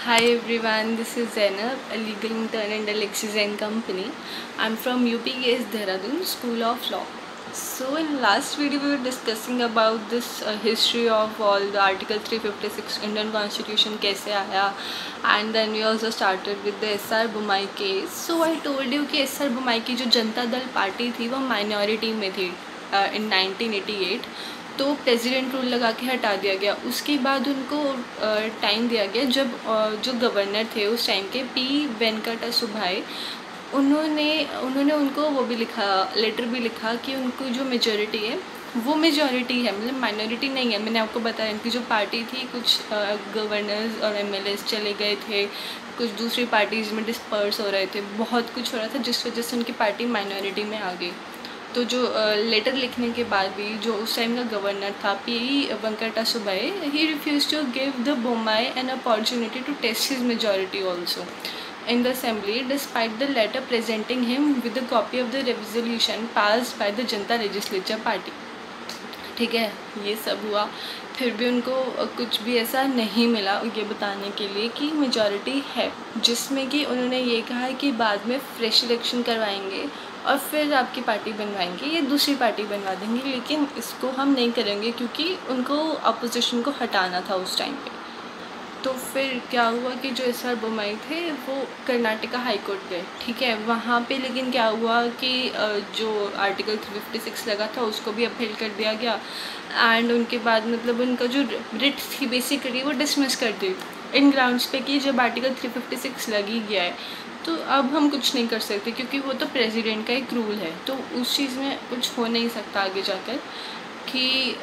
Hi everyone, this is Zainab, a legal intern in the Lexis & Company. I'm from UPKS Dehradun School of Law. So in last video we were discussing about this history of all the Article 356 Indian Constitution कैसे आया, and then we also started with the SR Bommai case. So I told you कि SR Bommai की जो Janata Dal party थी वो minority में थी in 1988. तो प्रेसिडेंट रूल लगा के हटा दिया गया। उसके बाद उनको टाइम दिया गया जब जो गवर्नर थे उस टाइम के पी वेंकटा सुब्बाई, उन्होंने उनको वो भी लिखा, लेटर भी लिखा कि उनको जो मेजॉरिटी है वो मेजॉरिटी है, मतलब माइनॉरिटी नहीं है। मैंने आपको बताया उनकी जो पार्टी थी, कुछ गवर्नर्स और एमएलएस चले गए थे, कुछ दूसरी पार्टीज़ में डिस्पर्स हो रहे थे, बहुत कुछ हो रहा था जिस वजह से उनकी पार्टी माइनॉरिटी में आ गई। तो जो लेटर लिखने के बाद भी जो उस टाइम का गवर्नर था P Venkata Subbaiah, he refuse to give the Bommai an opportunity to test his majority also in the assembly despite the letter presenting him with a copy of the resolution passed by the Janata legislature party। ठीक है, ये सब हुआ, फिर भी उनको कुछ भी ऐसा नहीं मिला ये बताने के लिए कि मेजॉरिटी है, जिसमें कि उन्होंने ये कहा कि बाद में फ्रेश इलेक्शन करवाएंगे और फिर आपकी पार्टी बनवाएंगे, ये दूसरी पार्टी बनवा देंगे, लेकिन इसको हम नहीं करेंगे क्योंकि उनको अपोजिशन को हटाना था उस टाइम पे। तो फिर क्या हुआ कि जो SR बोम्माई थे वो कर्नाटका हाई कोर्ट गए। ठीक है, वहाँ पे लेकिन क्या हुआ कि जो आर्टिकल 356 लगा था उसको भी अपील कर दिया गया, एंड उनके बाद मतलब उनका जो रिट थी बेसिकली वो डिसमिस कर दी इन ग्राउंड्स पे कि जब आर्टिकल 356 लग ही गया है तो अब हम कुछ नहीं कर सकते, क्योंकि वो तो प्रेसिडेंट का एक रूल है, तो उस चीज़ में कुछ हो नहीं सकता आगे जाकर कि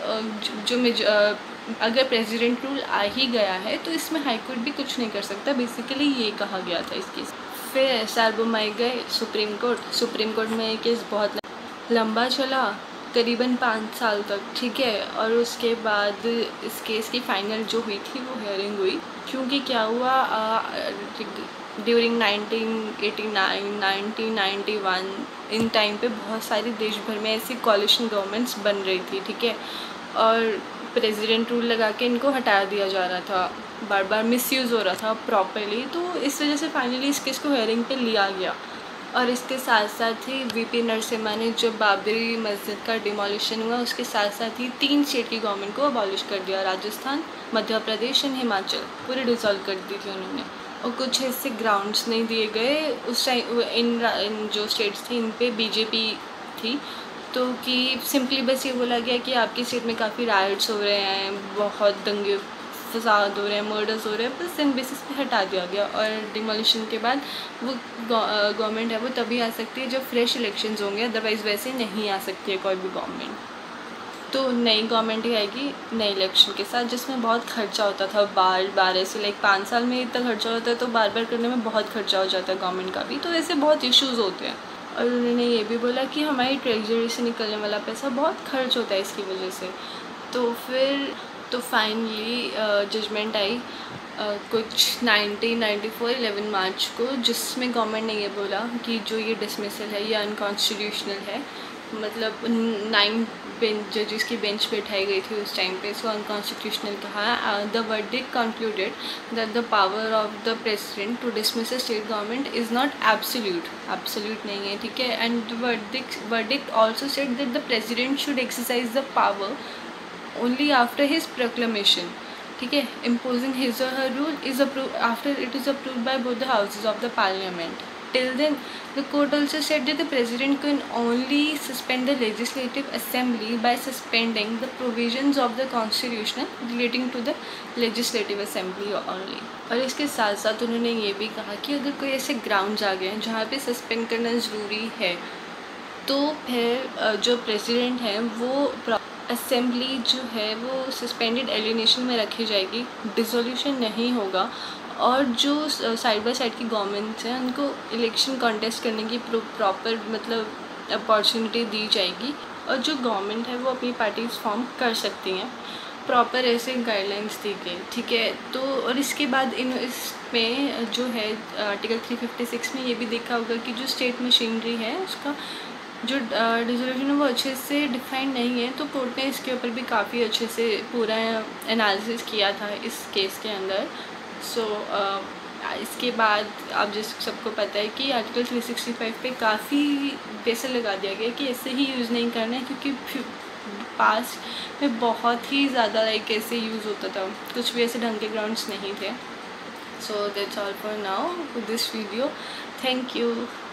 अगर प्रेसिडेंट रूल आ ही गया है तो इसमें हाई कोर्ट भी कुछ नहीं कर सकता, बेसिकली ये कहा गया था इस केस। फिर SR बोम्माई गए सुप्रीम कोर्ट में ये केस बहुत लंबा चला, करीबन 5 साल तक। ठीक है, और उसके बाद इस केस की फाइनल जो हुई थी वो हियरिंग हुई, क्योंकि क्या हुआ ड्यूरिंग 1989 1991 इन टाइम पे बहुत सारी देश भर में ऐसी कॉलिशन गवर्नमेंट्स बन रही थी। ठीक है, और प्रेसिडेंट रूल लगा के इनको हटा दिया जा रहा था, बार बार मिसयूज़ हो रहा था प्रॉपरली, तो इस वजह से फाइनली इस केस को हियरिंग पे लिया गया। और इसके साथ साथ ही VP नरसिम्हा ने जब बाबरी मस्जिद का डिमोलिशन हुआ उसके साथ साथ ही 3 स्टेट की गवर्नमेंट को अबॉलिश कर दिया, राजस्थान, मध्य प्रदेश एंड हिमाचल, पूरी डिसॉल्व कर दी थी उन्होंने। और कुछ ऐसे ग्राउंड्स नहीं दिए गए उस टाइम, इन जो स्टेट्स थी इन पे BJP थी, तो कि सिंपली बस ये बोला गया कि आपकी स्टेट में काफ़ी राइट्स हो रहे हैं, बहुत दंगे फसाद हो रहे हैं, मर्डर्स हो रहे हैं, बस इन बेसिस पे हटा दिया गया। और डिमोलिशन के बाद वो गवर्नमेंट है वो तभी आ सकती है जब फ्रेश इलेक्शंस होंगे, अदरवाइज़ वैसे नहीं आ सकती है कोई भी गवर्नमेंट। तो नई गवर्नमेंट ही आएगी नए इलेक्शन के साथ, जिसमें बहुत खर्चा होता था, बार ऐसे लाइक 5 साल में इतना खर्चा होता है तो बार करने में बहुत खर्चा हो जाता है गवर्नमेंट का भी, तो ऐसे बहुत इश्यूज़ होते हैं। और उन्होंने ये भी बोला कि हमारी ट्रेजरी से निकलने वाला पैसा बहुत खर्च होता है इसकी वजह से। तो फिर फाइनली जजमेंट आई कुछ 1994 11 मार्च को, जिसमें गवर्नमेंट ने ये बोला कि जो ये डिसमिसल है ये अनकॉन्स्टिट्यूशनल है, मतलब 9 जजेस की बेंच पे उठाई गई थी उस टाइम पे, इसको अनकॉन्स्टिट्यूशनल कहा। The verdict concluded that the power of the president to dismiss a state government is not absolute नहीं है। ठीक है, and verdict also said that the president should exercise the power only after his proclamation. ठीक है, imposing his or her rule is approved after it is approved by both the houses of the parliament. Till then, the court also said that the president can only suspend the legislative assembly by suspending the provisions of the constitution relating to the legislative assembly only. और इसके साथ साथ उन्होंने ये भी कहा कि अगर कोई ऐसे ग्राउंड्स आ गए हैं जहाँ पे सस्पेंड करना ज़रूरी है तो फिर जो प्रेसिडेंट है वो असेंबली जो है वो सस्पेंडेड एलिनेशन में रखी जाएगी, डिसोल्यूशन नहीं होगा, और जो साइड बाय साइड की गवर्नमेंट्स हैं उनको इलेक्शन कॉन्टेस्ट करने की प्रॉपर मतलब अपॉर्चुनिटी दी जाएगी, और जो गवर्नमेंट है वो अपनी पार्टीज फॉर्म कर सकती हैं, प्रॉपर ऐसे गाइडलाइंस दी गई। ठीक है, तो और इसके बाद इसमें जो है आर्टिकल 356 में ये भी देखा होगा कि जो स्टेट मशीनरी है उसका जो डिसोल्यूशन है वो अच्छे से डिफाइंड नहीं है, तो कोर्ट ने इसके ऊपर भी काफ़ी अच्छे से पूरा एनालिसिस किया था इस केस के अंदर। सो इसके बाद आप जैसे सबको पता है कि आर्टिकल 365 पे काफ़ी पैसे लगा दिया गया कि ऐसे ही यूज़ नहीं करना है, क्योंकि पास्ट में बहुत ही ज़्यादा लाइक ऐसे यूज़ होता था, कुछ भी ऐसे ढंग के ग्राउंड्स नहीं थे. So that's all for now with this video. Thank you.